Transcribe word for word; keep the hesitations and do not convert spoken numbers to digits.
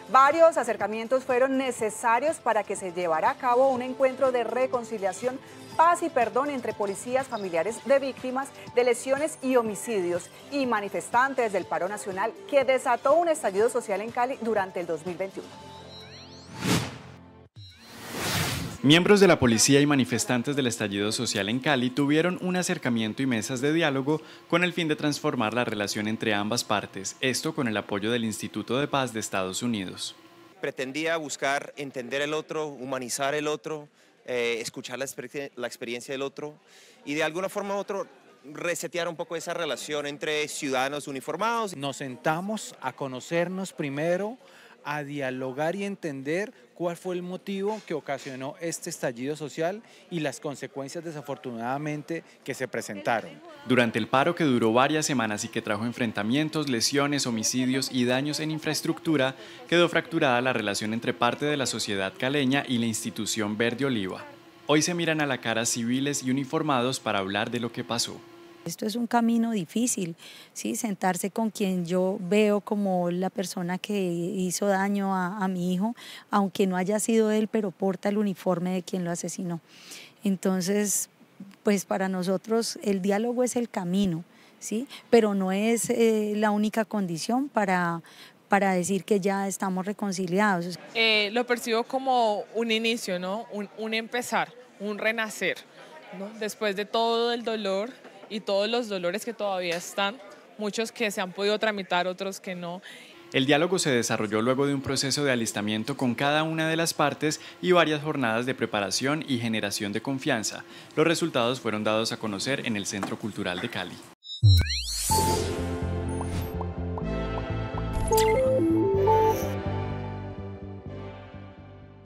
Varios acercamientos fueron necesarios para que se llevara a cabo un encuentro de reconciliación, paz y perdón entre policías, familiares de víctimas de lesiones y homicidios y manifestantes del paro nacional que desató un estallido social en Cali durante el dos mil veintiuno. Miembros de la policía y manifestantes del estallido social en Cali tuvieron un acercamiento y mesas de diálogo con el fin de transformar la relación entre ambas partes, esto con el apoyo del Instituto de Paz de Estados Unidos. Pretendía buscar entender el otro, humanizar el otro, eh, escuchar la, exper la experiencia del otro y de alguna forma u otra resetear un poco esa relación entre ciudadanos uniformados. Nos sentamos a conocernos primero, a dialogar y entender cuál fue el motivo que ocasionó este estallido social y las consecuencias desafortunadamente que se presentaron. Durante el paro que duró varias semanas y que trajo enfrentamientos, lesiones, homicidios y daños en infraestructura, quedó fracturada la relación entre parte de la sociedad caleña y la institución Verde Oliva. Hoy se miran a la cara civiles y uniformados para hablar de lo que pasó. Esto es un camino difícil, ¿sí? Sentarse con quien yo veo como la persona que hizo daño a, a mi hijo, aunque no haya sido él, pero porta el uniforme de quien lo asesinó. Entonces, pues para nosotros el diálogo es el camino, ¿sí? Pero no es eh, la única condición para, para decir que ya estamos reconciliados. Eh, lo percibo como un inicio, ¿no? un, un empezar, un renacer, ¿no? Después de todo el dolor y todos los dolores que todavía están, muchos que se han podido tramitar, otros que no. El diálogo se desarrolló luego de un proceso de alistamiento con cada una de las partes y varias jornadas de preparación y generación de confianza. Los resultados fueron dados a conocer en el Centro Cultural de Cali.